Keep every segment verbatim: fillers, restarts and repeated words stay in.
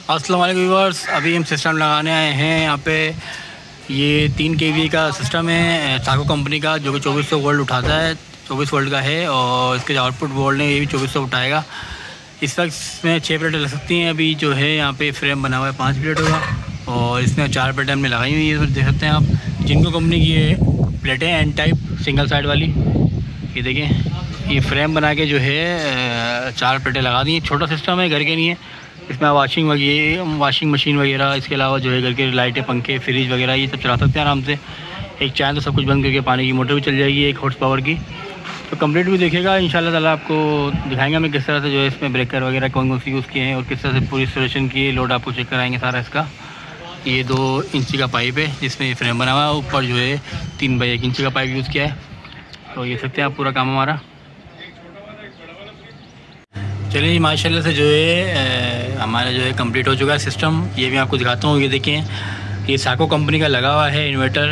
अस्सलाम वालेकुम व्यूअर्स, अभी हम सिस्टम लगाने आए हैं यहाँ पे। ये तीन के वी का सिस्टम है साको कंपनी का, जो कि चौबीस सौ वोल्ट उठाता है, चौबीस वोल्ट का है। और इसके जो आउटपुट वोल्ट है ये भी चौबीस सौ उठाएगा। इस वक्त इसमें छः प्लेटें लग सकती हैं। अभी जो है यहाँ पे फ्रेम बना हुआ है पाँच प्लेटों का, और इसमें चार प्लेटें हमने लगाई हुई है, देख सकते हैं आप। जिनको कंपनी की ये प्लेटें एन टाइप सिंगल साइड वाली, ये देखें, ये फ्रेम बना के जो है चार प्लेटें लगा दी हैं। छोटा सिस्टम है, घर के नहीं है। इसमें वाशिंग वगैरह वाशिंग मशीन वगैरह, इसके अलावा जो है घर के लाइटें, पंखे, फ्रिज वगैरह ये सब चला सकते हैं आराम से। एक चाय तो सब कुछ बंद करके पानी की मोटर भी चल जाएगी, एक हॉर्स पावर की। तो कंप्लीट भी देखेगा इंशाल्लाह ताला, आपको दिखाएंगे हमें किस तरह से जो है इसमें ब्रेकर वगैरह कौन कौन सी यूज़ किए हैं और किस तरह से पूरी इंस्टॉलेशन की लोड आपको चेक कराएंगे सारा इसका। ये दो इंची का पाइप है जिसमें फ्रेम बना हुआ है, ऊपर जो है तीन बाई एक इंची का पाइप यूज़ किया है। तो ये सकते हैं आप पूरा काम हमारा। चलिए जी, माशाल्लाह से जो है हमारा जो है कंप्लीट हो चुका है सिस्टम। ये भी आपको दिखाता हूँ। ये देखें, ये साको कंपनी का लगा हुआ है इन्वर्टर,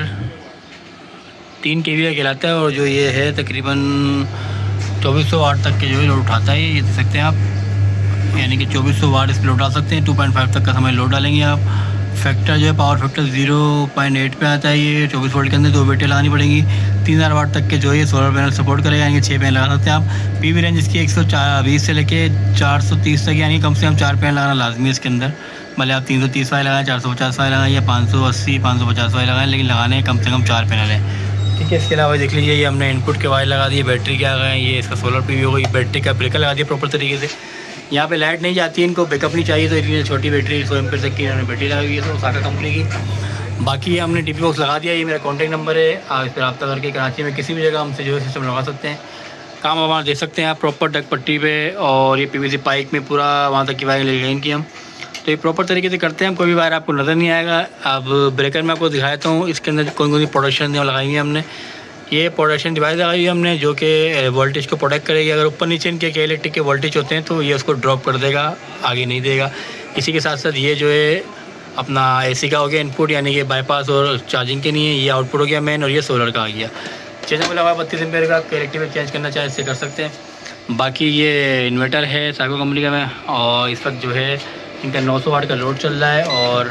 तीन के वी का कहलाता है। और जो ये है तकरीबन चौबीस सौ वाट तक के जो है लोड उठाता है। ये देख सकते हैं आप, यानी कि चौबीस सौ वाट इस पर लोड डाल सकते हैं। टू पॉइंट फाइव तक का समय लोड डालेंगे आप। फैक्टर जो है power factor zero point eight पे आता है। ये चौबीस वोल्ट के अंदर दो बेटे लगानी पड़ेंगी। तीन हज़ार वाट तक के जो है सोलर पैनल सपोर्ट करेगा, यानी कि छः पैनल लगा सकते हैं आप। पीवी रेंज इसकी एक सौ बीस से लेके चार सौ तीस तक, यानी कम से कम चार पैनल लगाना लाजमी है इसके अंदर। भले आप तीन सौ तीस वाले लगाएं, चार सौ पचास वाले लगाएं या पाँच सौ अस्सी पाँच सौ पचास वाले लगाएं, लेकिन लगाने कम से कम चार पैनल है। ठीक है, इसके अलावा देख लीजिए, ये हमने इनपुट के वायर लगा दिए, बैटरी के आ गए। ये इसका सोलर पी वी हो गई, बैटरी का ब्रेकर लगा दिया प्रॉपर तरीके से। यहाँ पे लाइट नहीं जाती है, इनको बैकअप नहीं चाहिए, तो इसलिए छोटी बैटरी सौ एम तक की इन्होंने बैटरी लगाई हुई है तो साका कंपनी की। बाकी हमने डी पी बॉक्स लगा दिया। ये मेरा कॉन्टैक्ट नंबर है, आप इस पर रब्ता करके कराची में किसी भी जगह हमसे जो है सिस्टम लगा सकते हैं। काम हमारा देख सकते हैं आप प्रॉपर डक पट्टी पे, और ये पी वी सी पाइप में पूरा वहाँ तक की वायर ले गई हम। तो ये प्रॉपर तरीके से करते हैं हम, कोई भी वायर आपको नज़र नहीं आएगा। अब ब्रेकर में आपको दिखाता हूँ, इसके अंदर कौन कौन सी प्रोडक्शन लगाई है हमने। ये प्रोडक्शन डिवाइस लगाई है हमने, जो कि वोल्टेज को प्रोटेक्ट करेगी। अगर ऊपर नीचे इनके के इलेक्ट्रिक के वोल्टेज होते हैं तो ये उसको ड्रॉप कर देगा, आगे नहीं देगा। इसी के साथ साथ ये जो है अपना एसी का हो गया इनपुट, यानी कि बाईपास और चार्जिंग के नहीं है। ये आउटपुट हो गया मेन, और ये सोलर का आ गया। चेंजेबल लगा बत्तीस एम्पेयर का, इलेक्ट्रिक चेंज करना चाहे इससे कर सकते हैं। बाकी ये इन्वर्टर है साको कंपनी का में, और इस वक्त जो है इनका नौ सौ वाट का लोड चल रहा है। और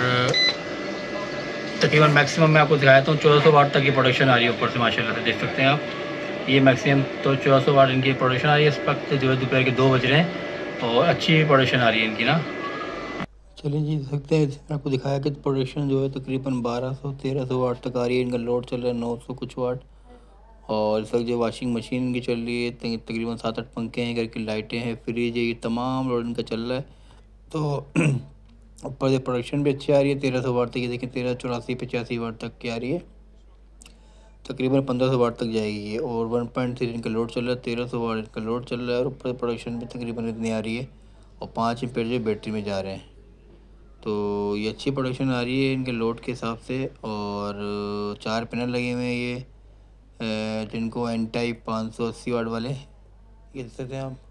तकरीबन मैक्सिमम मैं आपको दिखाता हूँ चौदह सौ वाट तक की प्रोडक्शन आ रही है ऊपर से, माशाल्लाह से देख सकते हैं आप। ये मैक्सिमम तो चौदह सौ वाट इनकी प्रोडक्शन आ रही है इस वक्त जो है दोपहर के दो बज रहे हैं, और अच्छी प्रोडक्शन आ रही है इनकी ना। चलिए जी, देख सकते हैं, मैंने आपको दिखाया कि प्रोडक्शन जो है तकरीबन बारह सौ तेरह सौ वाट तक आ रही है। इनका लोड चल रहा है नौ सौ कुछ वाट। और इस वक्त जो वाशिंग मशीन इनकी चल रही है, तकरीबन सात आठ पंखे हैं, घर की लाइटें हैं, फ्रिज है, ये तमाम लोड इनका चल रहा है। तो ऊपर से प्रोडक्शन भी अच्छी आ रही है, तेरह सौ वाट तक। ये देखिए, तेरह चौरासी पचासी वाट तक की आ रही है, तकरीबन पंद्रह सौ वाट तक जाएगी ये। और वन पॉइंट थ्री इनका लोड चल रहा है, तेरह सौ वाट इनका लोड चल रहा है। और ऊपर प्रोडक्शन भी तकरीबन इतनी आ रही है, और पाँच एम्पेयर जो बैटरी में जा रहे हैं। तो ये अच्छी प्रोडक्शन आ रही है इनके लोड के हिसाब से। और चार पैनल लगे हुए हैं ये, जिनको एन टाइप पाँच सौ अस्सी वाट वाले, ये देख सकते हैं आप।